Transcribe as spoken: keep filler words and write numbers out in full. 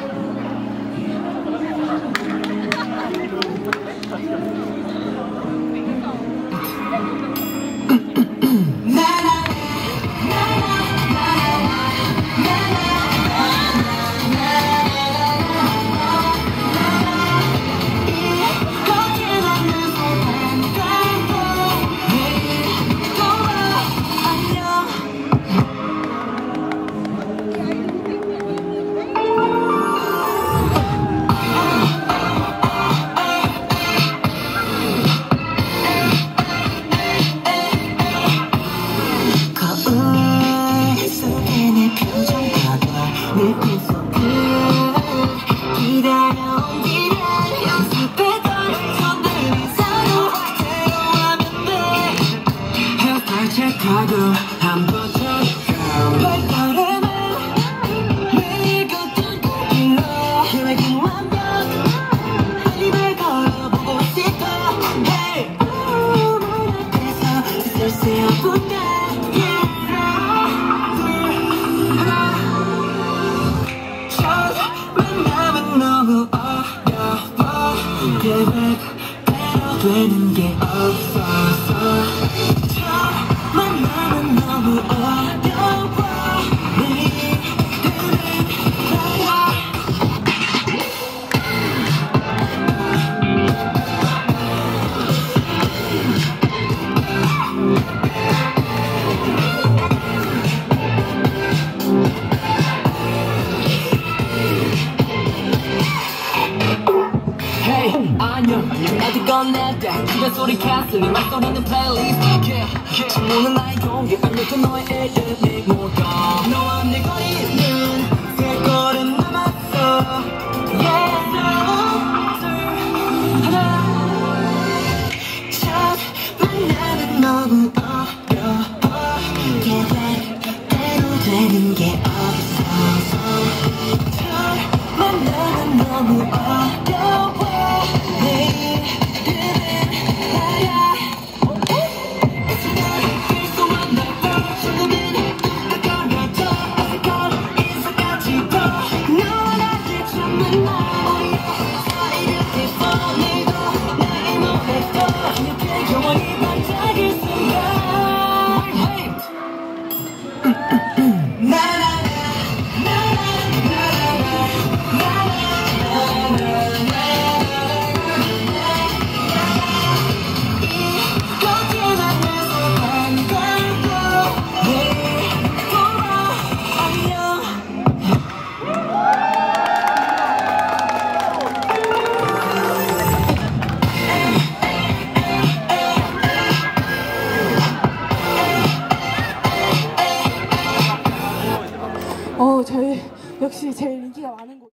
한번 더 발걸음을 매일 걷던 길로 계획은 완벽 입을 걸어보고 싶어 Hey 문 앞에서 쓸쓸해본다 첫 만남은 너무 어려워 계획대로 되는 게 없어서 만나면 너무 어려워 내일은 나야 Hey 안녕 어디 건넬때 집에 소리 캔슬 네 말소리는 플레이리스트 yeah, yeah. 창문은 나의 공기 안녕도 너의 이름이 묻어 너와 내 거리는 세 걸음 남았어 Yeah 하나 둘 하나 첫 만남은 너무 어려워 계획대로 되는 게 없어서 첫 만남은 너무 어려워 어, 저희 역시 제일 인기가 많은 곳.